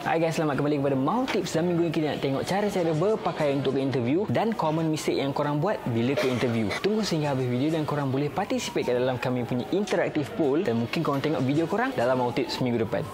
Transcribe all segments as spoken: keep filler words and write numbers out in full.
Hai guys, selamat kembali kepada Mau Tips. Dan minggu ini kita nak tengok cara-cara berpakaian untuk ke interview dan common mistake yang korang buat bila ke interview. Tunggu sehingga habis video dan korang boleh participate kat dalam kami punya interaktif poll dan mungkin korang tengok video korang dalam Mau Tips minggu depan.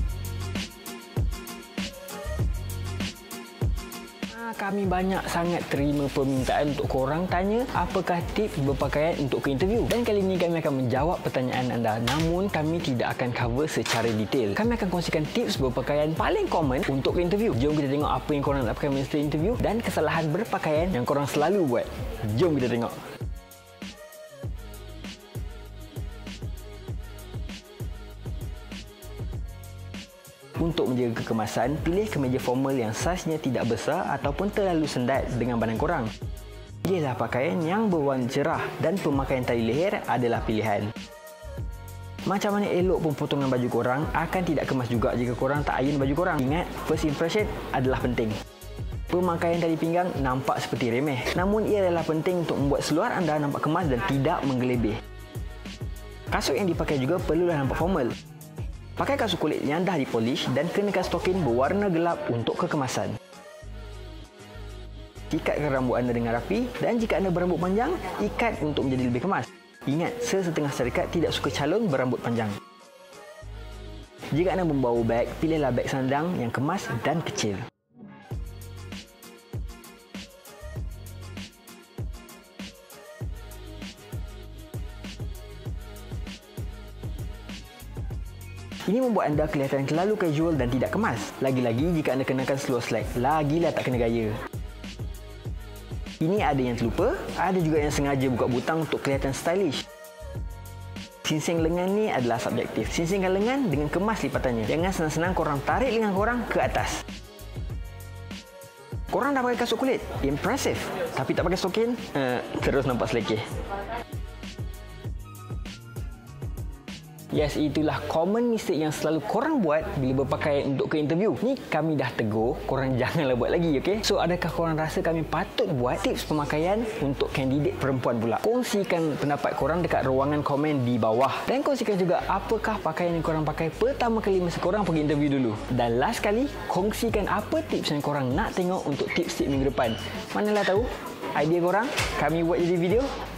Kami banyak sangat terima permintaan untuk korang tanya apakah tips berpakaian untuk ke interview. Dan kali ini kami akan menjawab pertanyaan anda. Namun kami tidak akan cover secara detail. Kami akan kongsikan tips berpakaian paling common untuk ke interview. Jom kita tengok apa yang korang nak pakai masa interview dan kesalahan berpakaian yang korang selalu buat. Jom kita tengok. Untuk menjaga kekemasan, pilih kemeja formal yang saiznya tidak besar ataupun terlalu sendat dengan badan korang. Pilihlah pakaian yang berwarna cerah dan pemakaian tali leher adalah pilihan. Macam mana elok pun potongan baju korang akan tidak kemas juga jika korang tak iron baju korang. Ingat, first impression adalah penting. Pemakaian tali pinggang nampak seperti remeh, namun ia adalah penting untuk membuat seluar anda nampak kemas dan tidak menggelebih. Kasut yang dipakai juga perlulah nampak formal. Pakai kasut kulit yang dah dipolish dan kenakan stokin berwarna gelap untuk kekemasan. Ikatkan rambut anda dengan rapi dan jika anda berambut panjang, ikat untuk menjadi lebih kemas. Ingat, sesetengah syarikat tidak suka calon berambut panjang. Jika anda membawa beg, pilihlah beg sandang yang kemas dan kecil. Ini membuat anda kelihatan terlalu casual dan tidak kemas. Lagi-lagi jika anda kenakan seluar slack, lagilah tak kena gaya. Ini ada yang terlupa, ada juga yang sengaja buka butang untuk kelihatan stylish. Singsing lengan ni adalah subjektif. Singsingkan lengan dengan kemas lipatannya. Jangan senang-senang korang tarik lengan korang ke atas. Korang dah pakai kasut kulit? Impressive. Tapi tak pakai stokin? Uh, terus nampak selekeh. Yes, itulah common mistake yang selalu korang buat bila berpakaian untuk ke interview. Ni kami dah tegur, korang janganlah buat lagi, okey? So, adakah korang rasa kami patut buat tips pemakaian untuk kandidat perempuan pula? Kongsikan pendapat korang dekat ruangan komen di bawah. Dan kongsikan juga apakah pakaian yang korang pakai pertama kali masa korang pergi interview dulu. Dan last kali, kongsikan apa tips yang korang nak tengok untuk tips-tips minggu depan. Manalah tahu, idea korang, kami buat jadi video.